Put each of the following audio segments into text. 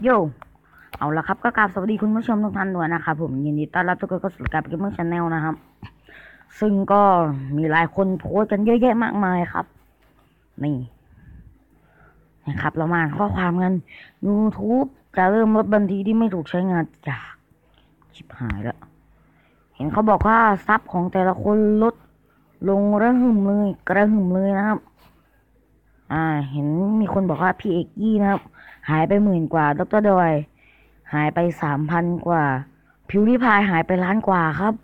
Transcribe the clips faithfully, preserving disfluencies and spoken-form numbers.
โยเอาละครับก็กราบสวัสดีคุณผู้ชมทุกท่านด้วยนะครับผมยินดีต้อนรับทุกคนเข้าสู่รายการเกมเมอร์ชาแนลนะครับซึ่งก็มีหลายคนโพสต์กันเยอะแยะมากมายครับนี่นะครับเรามาข้อความกัน YouTube จะเริ่มลดบัญชีที่ไม่ถูกใช้งานจากชิบหายแล้วเห็นเขาบอกว่าซับของแต่ละคนลดลงระหึ่มเลยกระหึ่มเลยนะครับอ่าเห็นมีคนบอกว่าพี่เอกกี้นะครับหายไปหมื่นกว่าดรดอยหายไปสามพันกว่าพิวริพายหายไปล้านกว่าครับ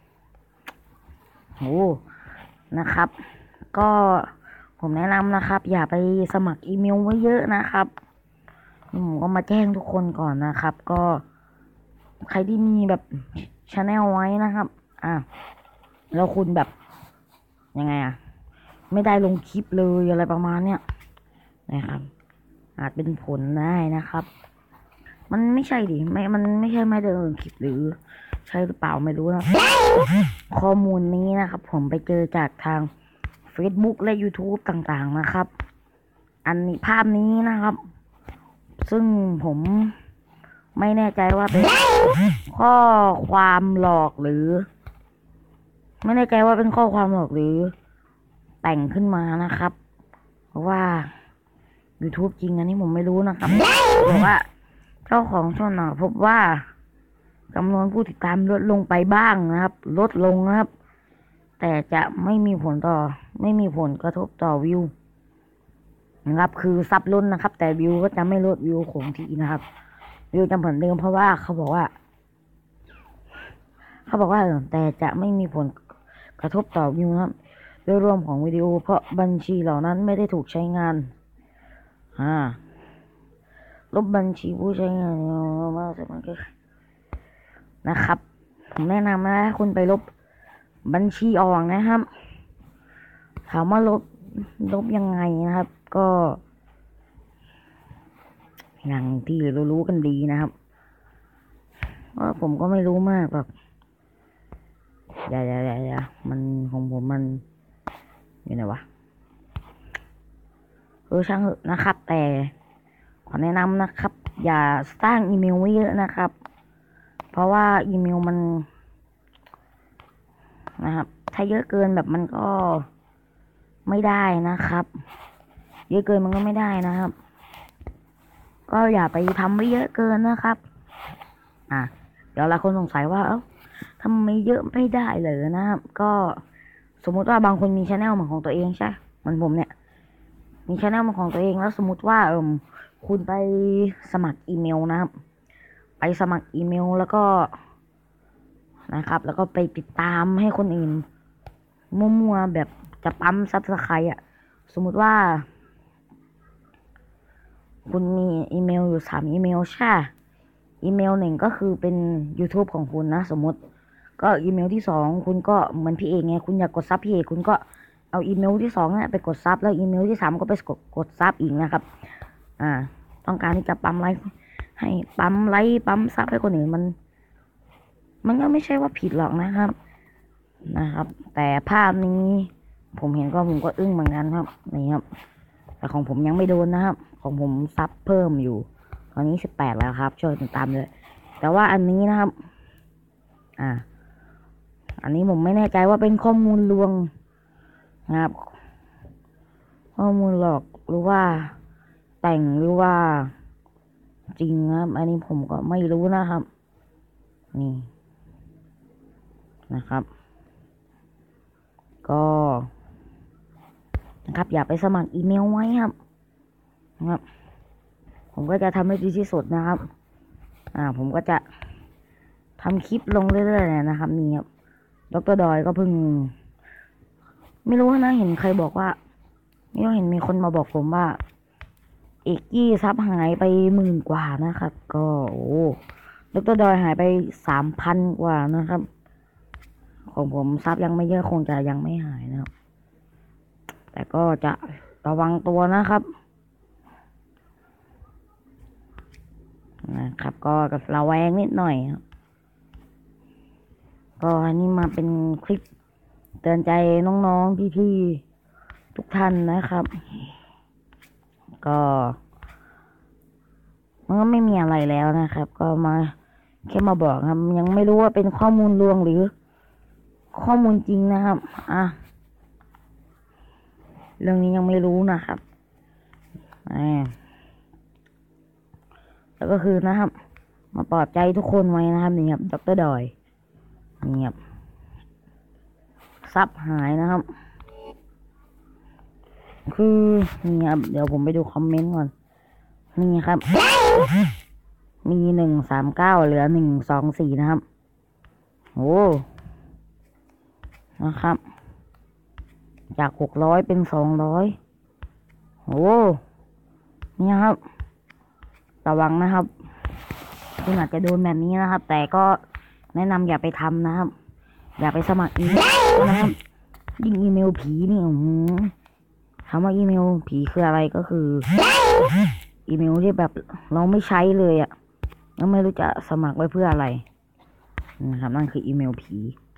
โอ้นะครับก็ผมแนะนำนะครับ อย่าไปสมัครอีเมลไว้เยอะนะครับผมก็มาแจ้งทุกคนก่อนนะครับ ก็ใครที่มีแบบชาแนลไว้นะครับอ่ะแล้วคุณแบบยังไงอ่ะไม่ได้ลงคลิปเลยอะไรประมาณเนี้ยนะครับอาจเป็นผลได้นะครับมันไม่ใช่ดิไม่มันไม่ใช่ไม่ได้ลงคลิปหรือใช่หรือเปล่าไม่รู้นะข้อมูลนี้นะครับผมไปเจอจากทาง Facebook และ YouTube ต่างๆนะครับอันนี้ภาพนี้นะครับซึ่งผมไม่แน่ใจว่าเป็นข้อความหลอกหรือไม่แน่ใจว่าเป็นข้อความหลอกหรือแต่งขึ้นมานะครับเพราะว่า YouTube จริงอันนี้ผมไม่รู้นะครับบอกว่าเจ้าของช่องพบว่าจำนวนผู้ติดตามลดลงไปบ้างนะครับลดลงนะครับแต่จะไม่มีผลต่อไม่มีผลกระทบต่อวิวนะครับคือซับลดนะครับแต่วิวก็จะไม่ลดวิวคงที่นะครับวิวจะเหมือนเดิมเพราะว่าเขาบอกว่าเขาบอกว่าแต่จะไม่มีผลกระทบต่อวิวนะครับโดยรวมของวิดีโอเพราะบัญชีเหล่านั้นไม่ได้ถูกใช้งานอ่าลบบัญชีผู้ใช้งานมาสักมันก็นะครับผมแนะนำนะคุณไปลบบัญชีออกนะครับถามว่าลบลบยังไงนะครับก็อย่างที่รู้ๆกันดีนะครับว่าผมก็ไม่รู้มากแบบอย่าอย่าอย่าอย่ามันของผมมันอยู่ไหนวะเออช่างเถอะนะครับแต่ขอแนะนำนะครับ อย่าสร้างอีเมลไว้เยอะนะครับ เพราะว่าอีเมลมันนะครับถ้าเยอะเกินแบบมันก็ไม่ได้นะครับเยอะเกินมันก็ไม่ได้นะครับ ก็อย่าไปทำไว้เยอะเกินนะครับอ่ะเดี๋ยวหลายคนสงสัยว่าเอ้าทำไมเยอะไม่ได้เลยนะครับก็สมมุติว่าบางคนมีชาแนลของตัวเองใช่เหมือนผมเนี่ยมีชาแนลของตัวเองแล้วสมมติว่าเออคุณไปสมัครอีเมลนะครับไปสมัครอีเมลแล้วก็นะครับแล้วก็ไปติดตามให้คนอื่นมั่วๆแบบจะปั๊มซับสไครต์อ่ะสมมุติว่าคุณมีอีเมลอยู่สามอีเมลใช่อีเมลหนึ่งก็คือเป็น YouTube ของคุณนะสมมติก็อีเมลที่สองคุณก็เหมือนพี่เอกไงคุณอยากกดซับพี่เอกคุณก็เอาอีเมลที่สองเนี่ยไปกดซับแล้วอีเมลที่สามก็ไปกดกดซับอีกนะครับอ่าต้องการที่จะปั๊มไลค์ให้ปั๊มไลค์ปั๊มซับให้คนอื่นมันมันก็ไม่ใช่ว่าผิดหรอกนะครับนะครับแต่ภาพนี้ผมเห็นก็ผมก็อึ้งเหมือนกันครับนี่ครับแต่ของผมยังไม่โดนนะครับของผมซับเพิ่มอยู่ตอนนี้สิบแปดแล้วครับช่วยติดตามเลยแต่ว่าอันนี้นะครับอ่าอันนี้ผมไม่แน่ใจว่าเป็นข้อมูลลวงนะครับข้อมูลหลอกหรือว่าแต่งหรือว่าจริงครับอันนี้ผมก็ไม่รู้นะครับนี่นะครับก็นะครับอย่าไปสมัครอีเมลไว้ครับนะครับผมก็จะทำให้ดีที่สุดนะครับอ่าผมก็จะทำคลิปลงเรื่อยๆนะครับนี่ครับดรดอยก็เพิ่งไม่รู้นะเห็นใครบอกว่าไม่รู้เห็นมีคนมาบอกผมว่าเอกกี้ซับหายไปหมื่นกว่านะครับก็โอ้ดรดอยหายไปสามพันกว่านะครับของผมซับยังไม่เยอะคงจะยังไม่หายนะครับแต่ก็จะระวังตัวนะครับนะครับก็ระแวงนิดหน่อยครับก็อันนี้มาเป็นคลิปเตือนใจน้องๆพี่ๆทุกท่านนะครับก็มันก็ไม่มีอะไรแล้วนะครับ ก็มาแค่มาบอกครับ ยังไม่รู้ว่าเป็นข้อมูลลวงหรือข้อมูลจริงนะครับอ่ะเรื่องนี้ยังไม่รู้นะครับอ่าแล้วก็คือนะครับ มาปลอบใจทุกคนไว้นะครับนี่ครับดรดอยนี่ครับซับหายนะครับ คือนี่ครับเดี๋ยวผมไปดูคอมเมนต์ก่อนนี่ครับ มีหนึ่งสามเก้าเหลือหนึ่งสองสี่นะครับโอ้นะครับ จากหกร้อยเป็นสองร้อยโอ้นี่ครับระวังนะครับคุณอาจจะโดนแบบนี้นะครับ แต่ก็แนะนำอย่าไปทำนะครับ อย่าไปสมัครอีเมลนะครับยิ่งอีเมลผีนี่อือถามว่าอีเมลผีคืออะไรก็คือ อีเมลที่แบบเราไม่ใช้เลยอะแล้วไม่รู้จะสมัครไว้เพื่ออะไรนะครับนั่นคืออีเมลผี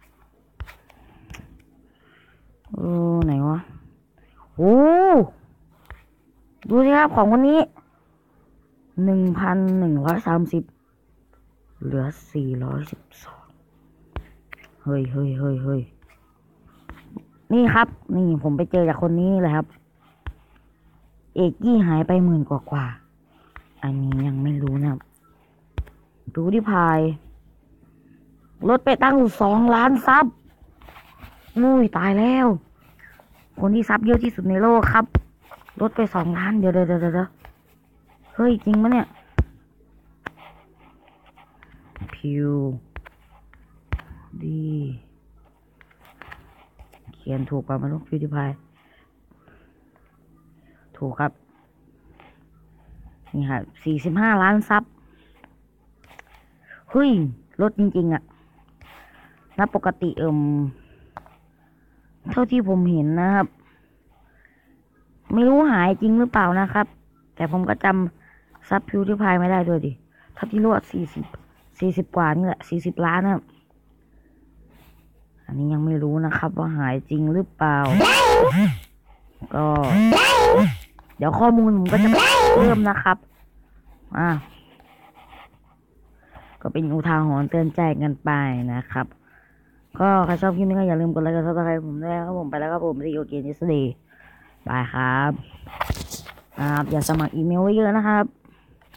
เออไหนวะโอ้ดูสิครับของคนนี้หนึ่งพันหนึ่งร้อยสามสิบเหลือสี่ร้อยสิบสองเฮ้ยเฮ้ยเฮ้ยเฮ้ยนี่ครับนี่ผมไปเจอจากคนนี้เลยครับเอกกี้หายไปหมื่นกว่ากว่าอันนี้ยังไม่รู้นะครับดูที่พายลดไปตั้งสองล้านซับนุ้ยตายแล้วคนที่ซับเยอะที่สุดในโลกครับลดไปสองล้านเดี๋ยวเดี๋ยวเดี๋ยวเดี๋ยวเฮ้ยจริงปะเนี่ยพิวดีเขียนถูกป่ะมาลูกพิวที่พายถูกครับนี่ครับสี่สิบห้าล้านซับเฮ้ยลดจริงๆอะนับปกติเอิมเท่าที่ผมเห็นนะครับไม่รู้หายจริงหรือเปล่านะครับแต่ผมก็จำซับพิวที่พายไม่ได้ด้วยดิเท่าที่รู้สี่สิบสี่สิบกว่านี่แหละสี่สิบล้านนะครับอันนี้ยังไม่รู้นะครับว่าหายจริงหรือเปล่าก็เดี๋ยวข้อมูลผมก็จะเพิ่มนะครับอ่าก็เป็นอุทาหรณ์เตือนใจกันไปนะครับก็ใครชอบคลิปนี้ก็อย่าลืมกดไลค์กดซับสไครต์ผมด้วยครับผมไปแล้วครับผมที่โอเคนิสเดย์บายครับครับอย่าสมัครอีเมลไว้เยอะนะครับ